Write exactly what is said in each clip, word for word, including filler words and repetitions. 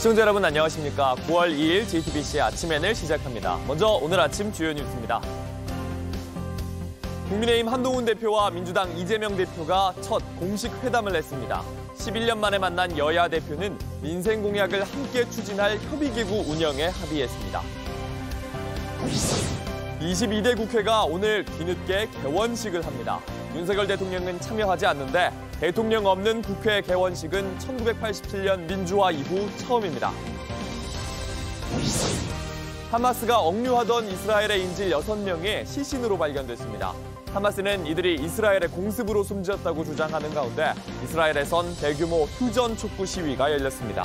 시청자 여러분 안녕하십니까. 구월 이일 제이티비씨 아침엔을 시작합니다. 먼저 오늘 아침 주요 뉴스입니다. 국민의힘 한동훈 대표와 민주당 이재명 대표가 첫 공식 회담을 했습니다. 십일 년 만에 만난 여야 대표는 민생 공약을 함께 추진할 협의기구 운영에 합의했습니다. 이십이 대 국회가 오늘 뒤늦게 개원식을 합니다. 윤석열 대통령은 참여하지 않는데 대통령 없는 국회 개원식은 천구백팔십칠 년 민주화 이후 처음입니다. 하마스가 억류하던 이스라엘의 인질 여섯 명이 시신으로 발견됐습니다. 하마스는 이들이 이스라엘의 공습으로 숨졌다고 주장하는 가운데 이스라엘에선 대규모 휴전 촉구 시위가 열렸습니다.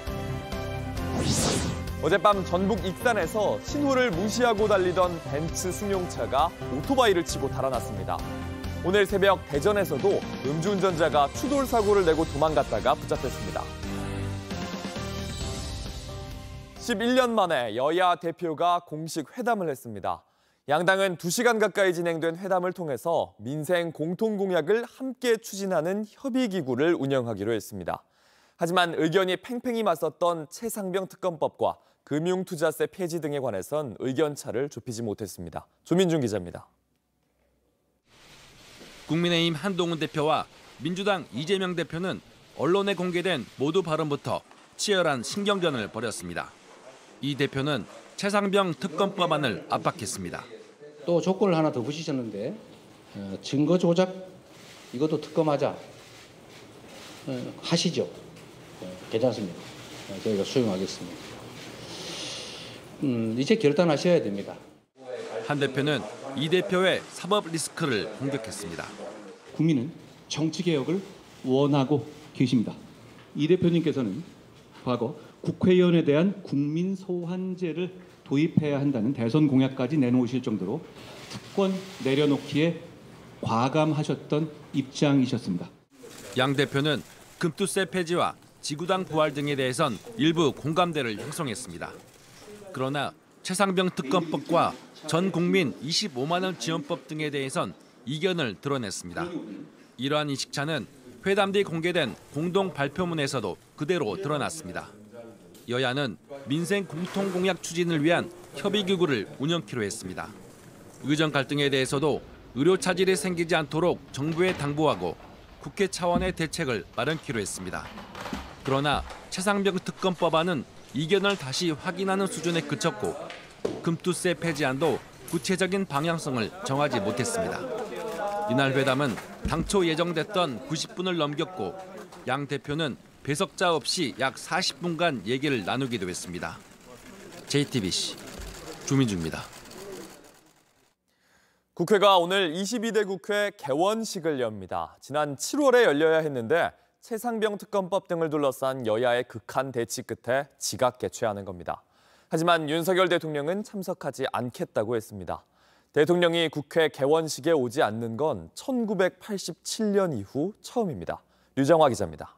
어젯밤 전북 익산에서 신호를 무시하고 달리던 벤츠 승용차가 오토바이를 치고 달아났습니다. 오늘 새벽 대전에서도 음주운전자가 추돌 사고를 내고 도망갔다가 붙잡혔습니다. 십일 년 만에 여야 대표가 공식 회담을 했습니다. 양당은 두 시간 가까이 진행된 회담을 통해서 민생 공통공약을 함께 추진하는 협의기구를 운영하기로 했습니다. 하지만 의견이 팽팽히 맞섰던 최상병 특검법과 금융투자세 폐지 등에 관해선 의견차를 좁히지 못했습니다. 조민준 기자입니다. 국민의힘 한동훈 대표와 민주당 이재명 대표는 언론에 공개된 모두 발언부터 치열한 신경전을 벌였습니다. 이 대표는 최상병 특검법안을 압박했습니다. 또 조건을 하나 더 붙이셨는데 어, 증거 조작 이것도 특검하자 어, 하시죠. 어, 괜찮습니다. 어, 저희가 수용하겠습니다. 음, 이제 결단하셔야 됩니다. 한 대표는 이 대표의 사법 리스크를 공격했습니다. 국민은 정치개혁을 원하고 계십니다. 이 대표님께서는 과거 국회의원에 대한 국민 소환제를 도입해야 한다는 대선 공약까지 내놓으실 정도로 특권 내려놓기에 과감하셨던 입장이셨습니다. 양 대표는 금투세 폐지와 지구당 부활 등에 대해선 일부 공감대를 형성했습니다. 그러나 최상병 특검법과 전 국민 이십오만 원 지원법 등에 대해선 이견을 드러냈습니다. 이러한 인식차는 회담 뒤 공개된 공동 발표문에서도 그대로 드러났습니다. 여야는 민생 공통공약 추진을 위한 협의기구를 운영키로 했습니다. 의정 갈등에 대해서도 의료 차질이 생기지 않도록 정부에 당부하고 국회 차원의 대책을 마련키로 했습니다. 그러나 최상병 특검법안은 이견을 다시 확인하는 수준에 그쳤고 금투세 폐지안도 구체적인 방향성을 정하지 못했습니다. 이날 회담은 당초 예정됐던 구십 분을 넘겼고 양 대표는 배석자 없이 약 사십 분간 얘기를 나누기도 했습니다. 제이티비씨 조민주입니다. 국회가 오늘 이십이 대 국회 개원식을 엽니다. 지난 칠월에 열려야 했는데 최상병 특검법 등을 둘러싼 여야의 극한 대치 끝에 지각 개최하는 겁니다. 하지만 윤석열 대통령은 참석하지 않겠다고 했습니다. 대통령이 국회 개원식에 오지 않는 건 천구백팔십칠 년 이후 처음입니다. 류정화 기자입니다.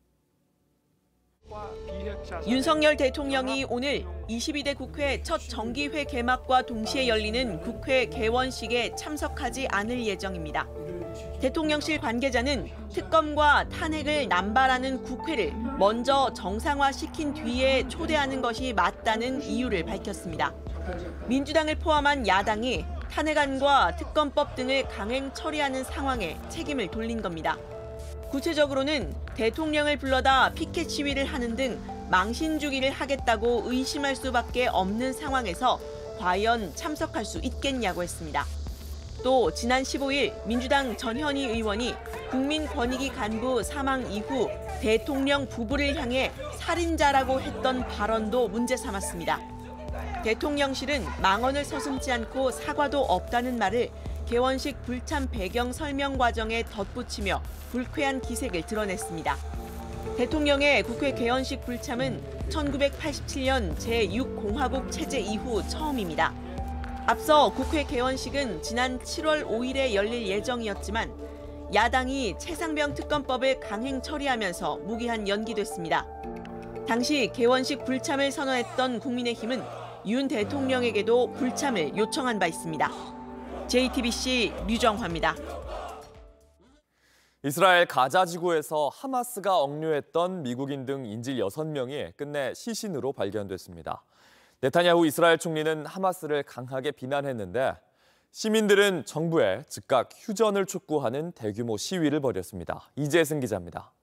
윤석열 대통령이 오늘 이십이 대 국회 첫 정기회 개막과 동시에 열리는 국회 개원식에 참석하지 않을 예정입니다. 대통령실 관계자는 특검과 탄핵을 남발하는 국회를 먼저 정상화시킨 뒤에 초대하는 것이 맞다는 이유를 밝혔습니다. 민주당을 포함한 야당이 탄핵안과 특검법 등을 강행 처리하는 상황에 책임을 돌린 겁니다. 구체적으로는 대통령을 불러다 피켓 시위를 하는 등 망신주기를 하겠다고 의심할 수밖에 없는 상황에서 과연 참석할 수 있겠냐고 했습니다. 또 지난 십오일 민주당 전현희 의원이 국민권익위 간부 사망 이후 대통령 부부를 향해 살인자라고 했던 발언도 문제 삼았습니다. 대통령실은 망언을 서슴지 않고 사과도 없다는 말을 개원식 불참 배경 설명 과정에 덧붙이며 불쾌한 기색을 드러냈습니다. 대통령의 국회 개원식 불참은 천구백팔십칠 년 제육 공화국 체제 이후 처음입니다. 앞서 국회 개원식은 지난 칠월 오일에 열릴 예정이었지만 야당이 최상병 특검법을 강행 처리하면서 무기한 연기됐습니다. 당시 개원식 불참을 선언했던 국민의힘은 윤 대통령에게도 불참을 요청한 바 있습니다. 제이티비씨 류정화입니다. 이스라엘 가자 지구에서 하마스가 억류했던 미국인 등 인질 여섯 명이 끝내 시신으로 발견됐습니다. 네타냐후 이스라엘 총리는 하마스를 강하게 비난했는데 시민들은 정부에 즉각 휴전을 촉구하는 대규모 시위를 벌였습니다. 이재승 기자입니다.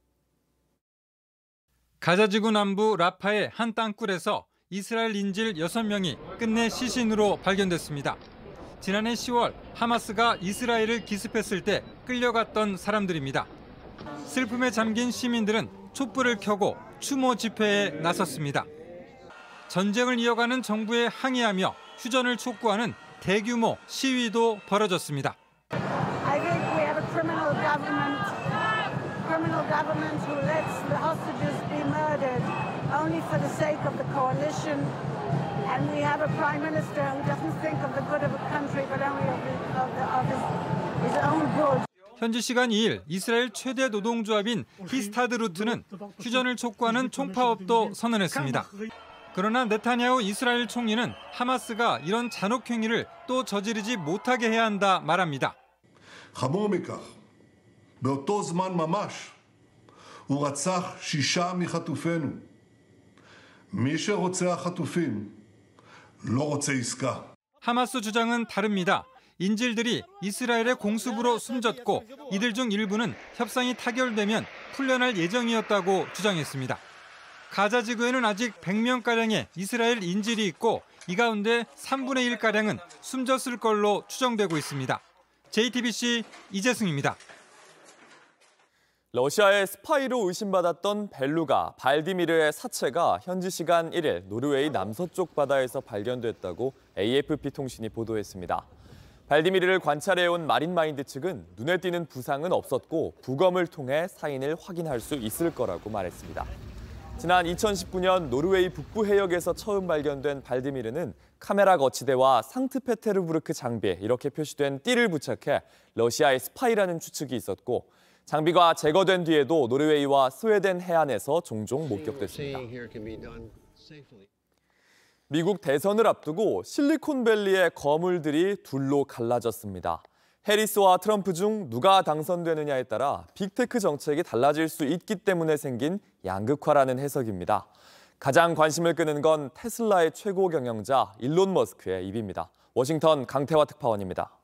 가자지구 남부 라파의 한 땅굴에서 이스라엘 인질 여섯 명이 끝내 시신으로 발견됐습니다. 지난해 시월 하마스가 이스라엘을 기습했을 때 끌려갔던 사람들입니다. 슬픔에 잠긴 시민들은 촛불을 켜고 추모 집회에 나섰습니다. 전쟁을 이어가는 정부에 항의하며 휴전을 촉구하는 대규모 시위도 벌어졌습니다. I think we have a criminal government, criminal government who lets the hostages be murdered only for the sake of the coalition. And we have a prime minister who doesn't think of the good of the country but only of, the, of, the, of his, his own good. 현지 시간 이 일 이스라엘 최대 노동조합인 히스타드루트는 휴전을 촉구하는 총파업도 선언했습니다. 그러나 네타냐후 이스라엘 총리는 하마스가 이런 잔혹 행위를 또 저지르지 못하게 해야 한다 말합니다. חמור מכך, באותו זמן ממש הוא רצח שישה מחטופינו. מי שרוצח חטופים לא רוצה עסקה. 하마스 주장은 다릅니다. 인질들이 이스라엘의 공습으로 숨졌고 이들 중 일부는 협상이 타결되면 풀려날 예정이었다고 주장했습니다. 가자 지구에는 아직 백 명가량의 이스라엘 인질이 있고 이 가운데 삼분의 일가량은 숨졌을 걸로 추정되고 있습니다. 제이티비씨 이재승입니다. 러시아의 스파이로 의심받았던 벨루가 발디미르의 사체가 현지 시간 일 일 노르웨이 남서쪽 바다에서 발견됐다고 에이에프피 통신이 보도했습니다. 발디미르를 관찰해온 마린마인드 측은 눈에 띄는 부상은 없었고 부검을 통해 사인을 확인할 수 있을 거라고 말했습니다. 지난 이천십구 년 노르웨이 북부 해역에서 처음 발견된 발디미르는 카메라 거치대와 상트페테르부르크 장비에 이렇게 표시된 띠를 부착해 러시아의 스파이라는 추측이 있었고 장비가 제거된 뒤에도 노르웨이와 스웨덴 해안에서 종종 목격됐습니다. 미국 대선을 앞두고 실리콘밸리의 거물들이 둘로 갈라졌습니다. 해리스와 트럼프 중 누가 당선되느냐에 따라 빅테크 정책이 달라질 수 있기 때문에 생긴 양극화라는 해석입니다. 가장 관심을 끄는 건 테슬라의 최고 경영자 일론 머스크의 입입니다. 워싱턴 강태화 특파원입니다.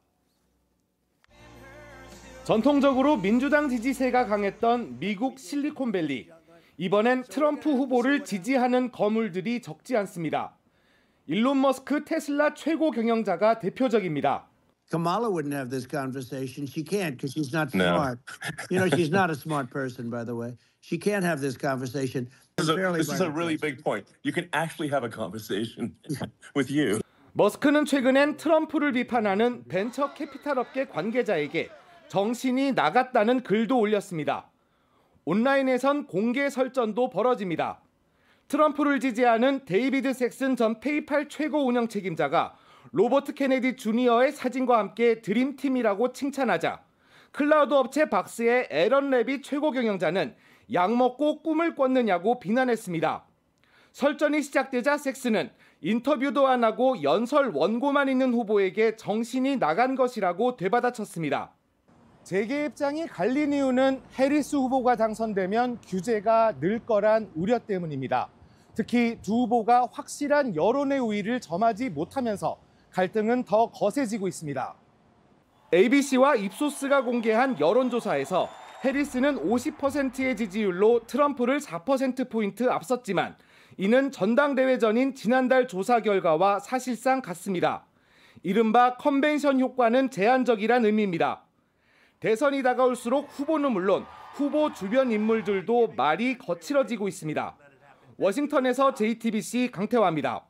전통적으로 민주당 지지세가 강했던 미국 실리콘밸리. 이번엔 트럼프 후보를 지지하는 거물들이 적지 않습니다. 일론 머스크 테슬라 최고 경영자가 대표적입니다. Kamala wouldn't have this conversation. She can't because she's not smart. No. You know, she's not a smart person, by the way. She can't have this conversation. This is a, this is a really big point. You can actually have a conversation with you. 머스크는 최근엔 트럼프를 비판하는 벤처 캐피탈 업계 관계자에게 정신이 나갔다는 글도 올렸습니다. 온라인에선 공개 설전도 벌어집니다. 트럼프를 지지하는 데이비드 섹슨 전 페이팔 최고 운영 책임자가 로버트 케네디 주니어의 사진과 함께 드림팀이라고 칭찬하자 클라우드 업체 박스의 에런 레비 최고 경영자는 약 먹고 꿈을 꿨느냐고 비난했습니다. 설전이 시작되자 섹슨은 인터뷰도 안 하고 연설 원고만 있는 후보에게 정신이 나간 것이라고 되받아쳤습니다. 재계 입장이 갈린 이유는 해리스 후보가 당선되면 규제가 늘 거란 우려 때문입니다. 특히 두 후보가 확실한 여론의 우위를 점하지 못하면서 갈등은 더 거세지고 있습니다. 에이비씨와 입소스가 공개한 여론조사에서 해리스는 오십 퍼센트의 지지율로 트럼프를 사 퍼센트포인트 앞섰지만 이는 전당대회 전인 지난달 조사 결과와 사실상 같습니다. 이른바 컨벤션 효과는 제한적이란 의미입니다. 대선이 다가올수록 후보는 물론 후보 주변 인물들도 말이 거칠어지고 있습니다. 워싱턴에서 제이티비씨 강태화입니다.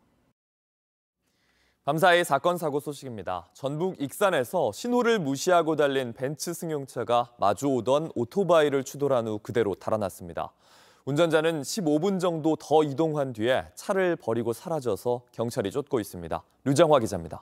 밤사이 사건 사고 소식입니다. 전북 익산에서 신호를 무시하고 달린 벤츠 승용차가 마주오던 오토바이를 추돌한 후 그대로 달아났습니다. 운전자는 십오 분 정도 더 이동한 뒤에 차를 버리고 사라져서 경찰이 쫓고 있습니다. 류정화 기자입니다.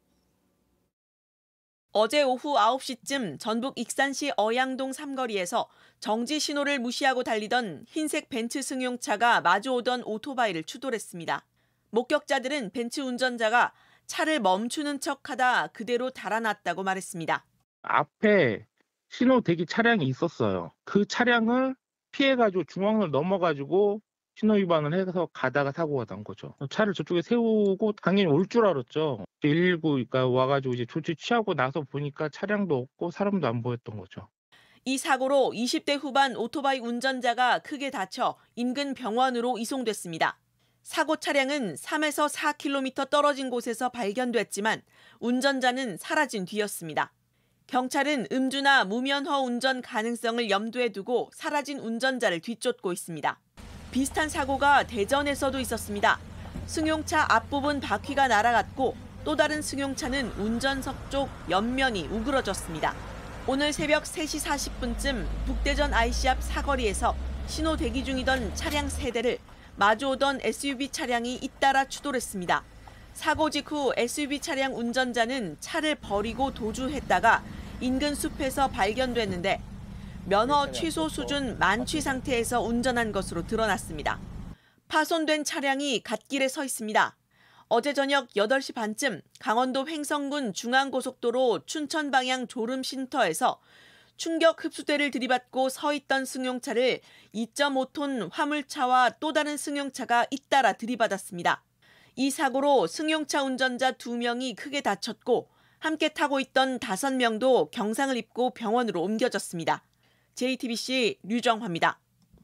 어제 오후 아홉 시쯤 전북 익산시 어양동 삼거리에서 정지 신호를 무시하고 달리던 흰색 벤츠 승용차가 마주오던 오토바이를 추돌했습니다. 목격자들은 벤츠 운전자가 차를 멈추는 척하다 그대로 달아났다고 말했습니다. 앞에 신호 대기 차량이 있었어요. 그 차량을 피해가지고 중앙을 넘어가지고 신호 위반을 해서 가다가 사고가 난 거죠. 차를 저쪽에 세우고 당연히 올 줄 알았죠. 일일구가 와가지고 이제 조치 취하고 나서 보니까 차량도 없고 사람도 안 보였던 거죠. 이 사고로 이십 대 후반 오토바이 운전자가 크게 다쳐 인근 병원으로 이송됐습니다. 사고 차량은 삼에서 사 킬로미터 떨어진 곳에서 발견됐지만 운전자는 사라진 뒤였습니다. 경찰은 음주나 무면허 운전 가능성을 염두에 두고 사라진 운전자를 뒤쫓고 있습니다. 비슷한 사고가 대전에서도 있었습니다. 승용차 앞부분 바퀴가 날아갔고 또 다른 승용차는 운전석 쪽 옆면이 우그러졌습니다. 오늘 새벽 세 시 사십 분쯤 북대전 아이씨 앞 사거리에서 신호 대기 중이던 차량 세 대를 마주오던 에스유브이 차량이 잇따라 추돌했습니다. 사고 직후 에스유브이 차량 운전자는 차를 버리고 도주했다가 인근 숲에서 발견됐는데 면허 취소 수준 만취 상태에서 운전한 것으로 드러났습니다. 파손된 차량이 갓길에 서 있습니다. 어제 저녁 여덟 시 반쯤 강원도 횡성군 중앙고속도로 춘천 방향 졸음쉼터에서 충격 흡수대를 들이받고 서 있던 승용차를 이 점 오 톤 화물차와 또 다른 승용차가 잇따라 들이받았습니다. 이 사고로 승용차 운전자 두 명이 크게 다쳤고 함께 타고 있던 다섯 명도 경상을 입고 병원으로 옮겨졌습니다. 제이티비씨 류정화입니다.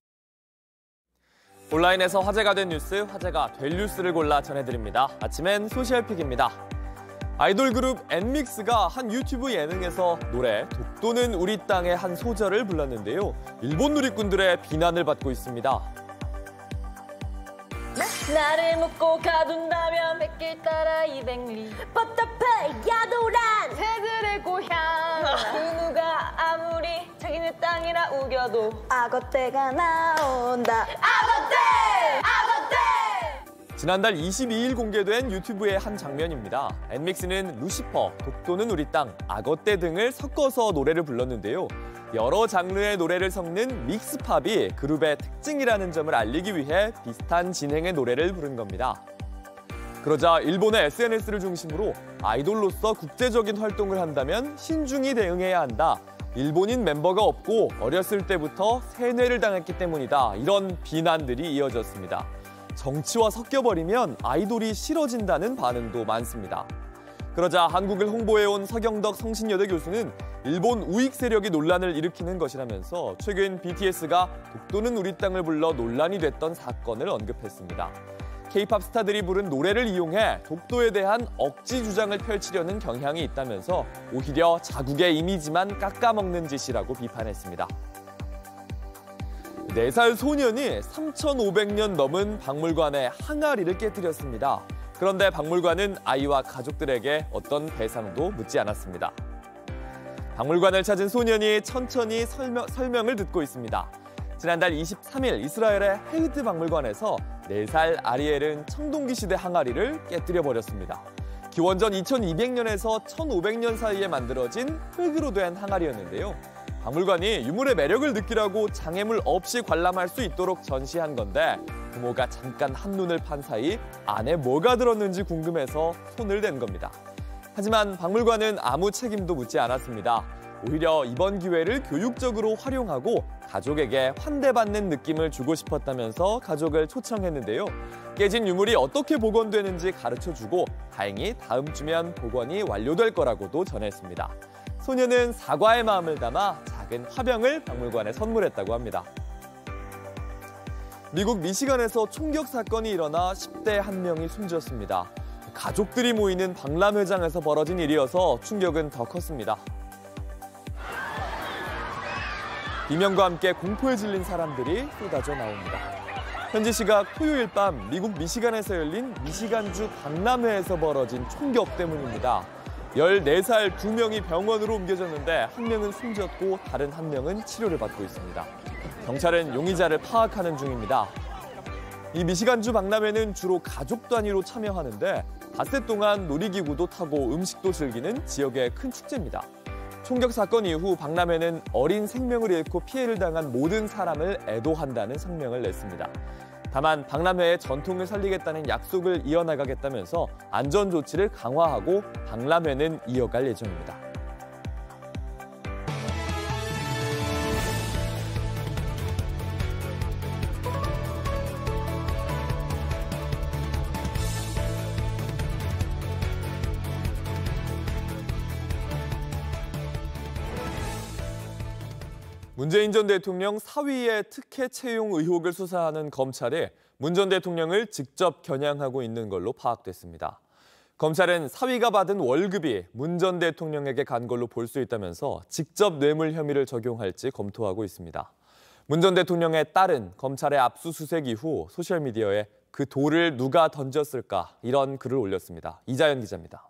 온라인에서 화제가 된 뉴스, 화제가 될 뉴스를 골라 전해드립니다. 아침엔 소셜픽입니다. 아이돌 그룹 엔믹스가 한 유튜브 예능에서 노래 독도는 우리 땅의 한 소절을 불렀는데요. 일본 누리꾼들의 비난을 받고 있습니다. 나를 묻고 가둔다면 백길 따라 이백리 버터파이 야도란 새들의 고향 그 누가 아무리 자기네 땅이라 우겨도 악어떼가 나온다. 악어떼! 악어떼! 지난달 이십이일 공개된 유튜브의 한 장면입니다. 엔믹스는 루시퍼, 독도는 우리 땅, 악어떼 등을 섞어서 노래를 불렀는데요. 여러 장르의 노래를 섞는 믹스팝이 그룹의 특징이라는 점을 알리기 위해 비슷한 진행의 노래를 부른 겁니다. 그러자 일본의 에스엔에스를 중심으로 아이돌로서 국제적인 활동을 한다면 신중히 대응해야 한다. 일본인 멤버가 없고 어렸을 때부터 세뇌를 당했기 때문이다. 이런 비난들이 이어졌습니다. 정치와 섞여버리면 아이돌이 싫어진다는 반응도 많습니다. 그러자 한국을 홍보해온 서경덕 성신여대 교수는 일본 우익 세력이 논란을 일으키는 것이라면서 최근 비티에스가 독도는 우리 땅을 불러 논란이 됐던 사건을 언급했습니다. 케이팝 스타들이 부른 노래를 이용해 독도에 대한 억지 주장을 펼치려는 경향이 있다면서 오히려 자국의 이미지만 깎아먹는 짓이라고 비판했습니다. 네 살 소년이 삼천오백 년 넘은 박물관의 항아리를 깨뜨렸습니다. 그런데 박물관은 아이와 가족들에게 어떤 배상도 묻지 않았습니다. 박물관을 찾은 소년이 천천히 설명, 설명을 듣고 있습니다. 지난달 이십삼일 이스라엘의 헤이트 박물관에서 네 살 아리엘은 청동기 시대 항아리를 깨뜨려버렸습니다. 기원전 이천이백 년에서 천오백 년 사이에 만들어진 흙으로 된 항아리였는데요. 박물관이 유물의 매력을 느끼라고 장애물 없이 관람할 수 있도록 전시한 건데 부모가 잠깐 한눈을 판 사이 안에 뭐가 들었는지 궁금해서 손을 댄 겁니다. 하지만 박물관은 아무 책임도 묻지 않았습니다. 오히려 이번 기회를 교육적으로 활용하고 가족에게 환대받는 느낌을 주고 싶었다면서 가족을 초청했는데요. 깨진 유물이 어떻게 복원되는지 가르쳐주고 다행히 다음 주면 복원이 완료될 거라고도 전했습니다. 소녀는 사과의 마음을 담아 작은 화병을 박물관에 선물했다고 합니다. 미국 미시간에서 총격 사건이 일어나 십 대 한 명이 숨졌습니다. 가족들이 모이는 박람회장에서 벌어진 일이어서 충격은 더 컸습니다. 비명과 함께 공포에 질린 사람들이 쏟아져 나옵니다. 현지 시각 토요일 밤 미국 미시간에서 열린 미시간주 박람회에서 벌어진 총격 때문입니다. 열네 살 두 명이 병원으로 옮겨졌는데 한 명은 숨졌고 다른 한 명은 치료를 받고 있습니다. 경찰은 용의자를 파악하는 중입니다. 이 미시간주 박람회는 주로 가족 단위로 참여하는데 닷새 동안 놀이기구도 타고 음식도 즐기는 지역의 큰 축제입니다. 총격 사건 이후 박람회는 어린 생명을 잃고 피해를 당한 모든 사람을 애도한다는 성명을 냈습니다. 다만 박람회의 전통을 살리겠다는 약속을 이어나가겠다면서 안전 조치를 강화하고 박람회는 이어갈 예정입니다. 문재인 전 대통령 사위의 특혜 채용 의혹을 수사하는 검찰이 문 전 대통령을 직접 겨냥하고 있는 걸로 파악됐습니다. 검찰은 사위가 받은 월급이 문 전 대통령에게 간 걸로 볼 수 있다면서 직접 뇌물 혐의를 적용할지 검토하고 있습니다. 문 전 대통령의 딸은 검찰의 압수수색 이후 소셜미디어에 그 돌을 누가 던졌을까 이런 글을 올렸습니다. 이자연 기자입니다.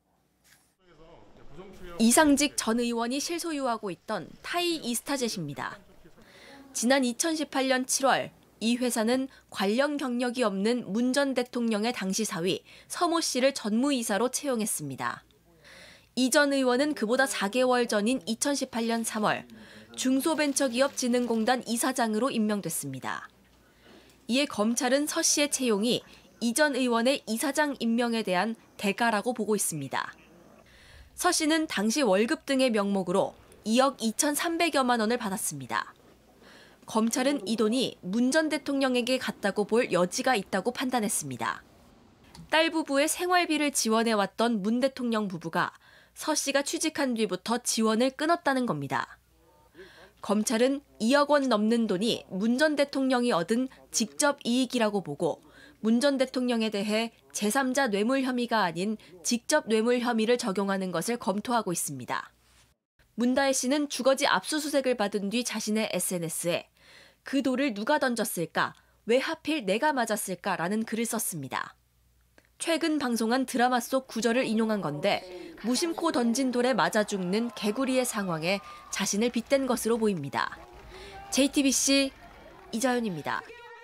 이상직 전 의원이 실소유하고 있던 타이 이스타젯입니다. 지난 이천십팔 년 칠월 이 회사는 관련 경력이 없는 문 전 대통령의 당시 사위 서모 씨를 전무이사로 채용했습니다. 이 전 의원은 그보다 사 개월 전인 이천십팔 년 삼월 중소벤처기업진흥공단 이사장으로 임명됐습니다. 이에 검찰은 서 씨의 채용이 이 전 의원의 이사장 임명에 대한 대가라고 보고 있습니다. 서 씨는 당시 월급 등의 명목으로 이억 이천삼백여만 원을 받았습니다. 검찰은 이 돈이 문 전 대통령에게 갔다고 볼 여지가 있다고 판단했습니다. 딸 부부의 생활비를 지원해왔던 문 대통령 부부가 서 씨가 취직한 뒤부터 지원을 끊었다는 겁니다. 검찰은 이억 원 넘는 돈이 문 전 대통령이 얻은 직접 이익이라고 보고 문 전 대통령에 대해 제삼자 뇌물 혐의가 아닌 직접 뇌물 혐의를 적용하는 것을 검토하고 있습니다. 문다혜 씨는 주거지 압수수색을 받은 뒤 자신의 에스엔에스에 그 돌을 누가 던졌을까, 왜 하필 내가 맞았을까라는 글을 썼습니다. 최근 방송한 드라마 속 구절을 인용한 건데 무심코 던진 돌에 맞아 죽는 개구리의 상황에 자신을 빗댄 것으로 보입니다. 제이티비씨 이자연입니다.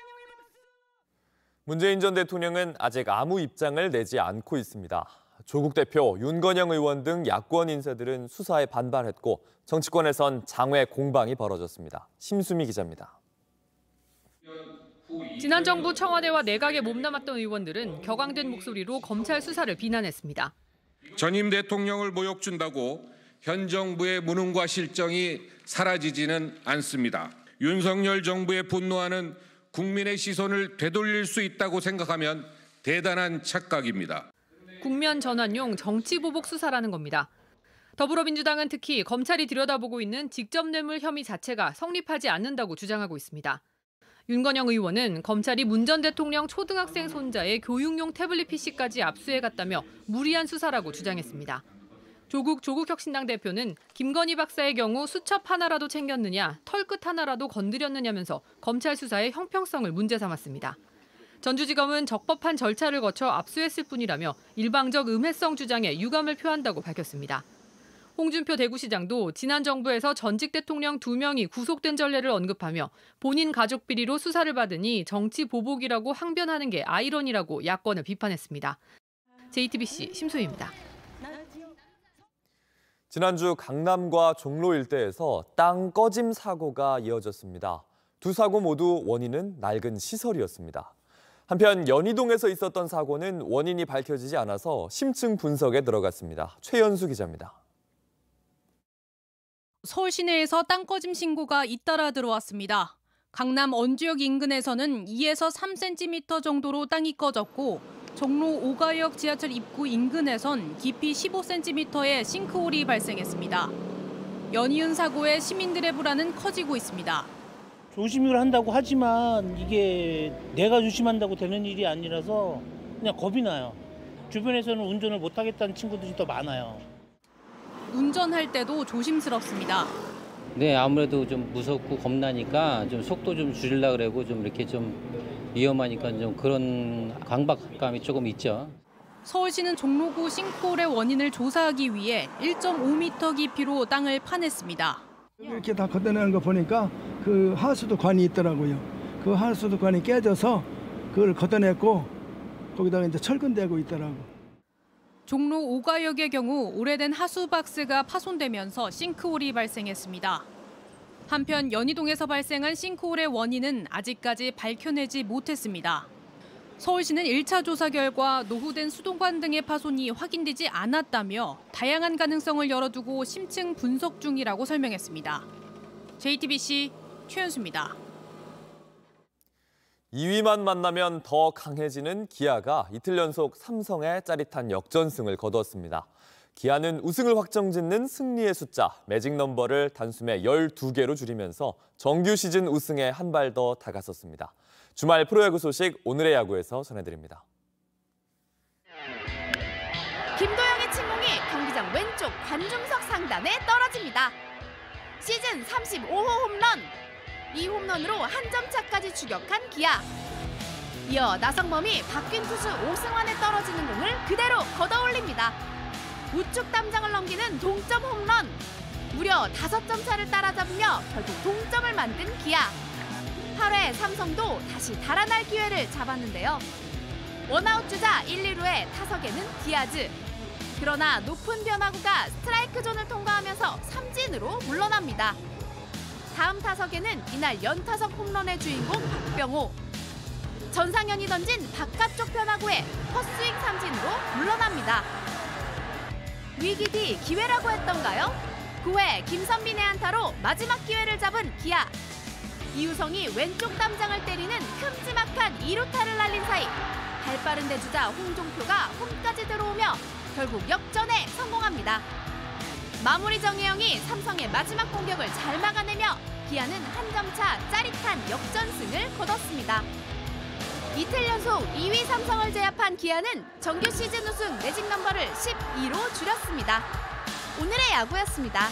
문재인 전 대통령은 아직 아무 입장을 내지 않고 있습니다. 조국 대표, 윤건영 의원 등 야권 인사들은 수사에 반발했고 정치권에선 장외 공방이 벌어졌습니다. 심수미 기자입니다. 지난 정부 청와대와 내각에 몸담았던 의원들은 격앙된 목소리로 검찰 수사를 비난했습니다. 전임 대통령을 모욕 준다고 현 정부의 무능과 실정이 사라지지는 않습니다. 윤석열 정부에 분노하는 국민의 시선을 되돌릴 수 있다고 생각하면 대단한 착각입니다. 국면 전환용 정치보복 수사라는 겁니다. 더불어민주당은 특히 검찰이 들여다보고 있는 직접 뇌물 혐의 자체가 성립하지 않는다고 주장하고 있습니다. 윤건영 의원은 검찰이 문 전 대통령 초등학생 손자의 교육용 태블릿 피씨까지 압수해갔다며 무리한 수사라고 주장했습니다. 조국 조국혁신당 대표는 김건희 박사의 경우 수첩 하나라도 챙겼느냐, 털끝 하나라도 건드렸느냐면서 검찰 수사의 형평성을 문제 삼았습니다. 전주지검은 적법한 절차를 거쳐 압수했을 뿐이라며 일방적 음해성 주장에 유감을 표한다고 밝혔습니다. 홍준표 대구시장도 지난 정부에서 전직 대통령 두 명이 구속된 전례를 언급하며 본인 가족 비리로 수사를 받으니 정치 보복이라고 항변하는 게 아이러니라고 야권을 비판했습니다. 제이티비씨 심수희입니다. 지난주 강남과 종로 일대에서 땅 꺼짐 사고가 이어졌습니다. 두 사고 모두 원인은 낡은 시설이었습니다. 한편 연희동에서 있었던 사고는 원인이 밝혀지지 않아서 심층 분석에 들어갔습니다. 최연수 기자입니다. 서울 시내에서 땅 꺼짐 신고가 잇따라 들어왔습니다. 강남 언주역 인근에서는 이에서 삼 센티미터 정도로 땅이 꺼졌고 종로 오가역 지하철 입구 인근에선 깊이 십오 센티미터의 싱크홀이 발생했습니다. 연이은 사고에 시민들의 불안은 커지고 있습니다. 조심을 한다고 하지만 이게 내가 조심한다고 되는 일이 아니라서 그냥 겁이 나요. 주변에서는 운전을 못하겠다는 친구들이 더 많아요. 운전할 때도 조심스럽습니다. 네, 아무래도 좀 무섭고 겁나니까 좀 속도 좀 줄이려고 그러고 좀 이렇게 좀 위험하니까 좀 그런 강박감이 조금 있죠. 서울시는 종로구 싱크홀의 원인을 조사하기 위해 일 점 오 미터 깊이로 땅을 파냈습니다. 이렇게 다 걷어내는 거 보니까 그 하수도 관이 있더라고요. 그 하수도 관이 깨져서 그걸 걷어냈고 거기다가 이제 철근대고 있더라고. 종로 오가역의 경우 오래된 하수 박스가 파손되면서 싱크홀이 발생했습니다. 한편 연희동에서 발생한 싱크홀의 원인은 아직까지 밝혀내지 못했습니다. 서울시는 일 차 조사 결과 노후된 수도관 등의 파손이 확인되지 않았다며 다양한 가능성을 열어두고 심층 분석 중이라고 설명했습니다. 제이티비씨 최연수입니다. 이 위만 만나면 더 강해지는 기아가 이틀 연속 삼성의 짜릿한 역전승을 거두었습니다. 기아는 우승을 확정짓는 승리의 숫자, 매직 넘버를 단숨에 열두 개로 줄이면서 정규 시즌 우승에 한 발 더 다가섰습니다. 주말 프로야구 소식 오늘의 야구에서 전해드립니다. 김도영의 침공이 경기장 왼쪽 관중석 상단에 떨어집니다. 시즌 삼십오 호 홈런, 이 홈런으로 한 점 차까지 추격한 기아. 이어 나성범이 바뀐 투수 오승환에 떨어지는 공을 그대로 걷어올립니다. 우측 담장을 넘기는 동점 홈런. 무려 다섯 점 차를 따라잡으며 결국 동점을 만든 기아. 팔 회 삼성도 다시 달아날 기회를 잡았는데요. 원아웃 주자 일, 이 루에 타석에는 디아즈. 그러나 높은 변화구가 스트라이크 존을 통과하면서 삼진으로 물러납니다. 다음 타석에는 이날 연타석 홈런의 주인공 박병호. 전상현이 던진 바깥쪽 변화구에 헛스윙 삼진으로 물러납니다. 위기 뒤 기회라고 했던가요? 구 회 김선빈의 안타로 마지막 기회를 잡은 기아. 이우성이 왼쪽 담장을 때리는 큼지막한 이 루타를 날린 사이 발빠른 대주자 홍종표가 홈까지 들어오며 결국 역전에 성공합니다. 마무리 정혜영이 삼성의 마지막 공격을 잘 막아내며 기아는 한 점 차 짜릿한 역전승을 거뒀습니다. 이틀 연속 이 위 삼성을 제압한 기아는 정규 시즌 우승 매직 넘버를 십이로 줄였습니다. 오늘의 야구였습니다.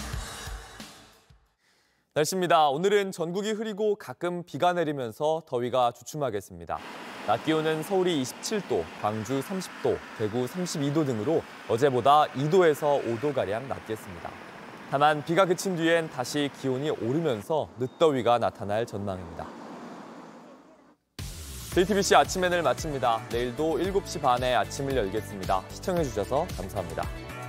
날씨입니다. 오늘은 전국이 흐리고 가끔 비가 내리면서 더위가 주춤하겠습니다. 낮 기온은 서울이 이십칠 도, 광주 삼십 도, 대구 삼십이 도 등으로 어제보다 이 도에서 오 도가량 낮겠습니다. 다만 비가 그친 뒤엔 다시 기온이 오르면서 늦더위가 나타날 전망입니다. 제이티비씨 아침엔을 마칩니다. 내일도 일곱 시 반에 아침을 열겠습니다. 시청해주셔서 감사합니다.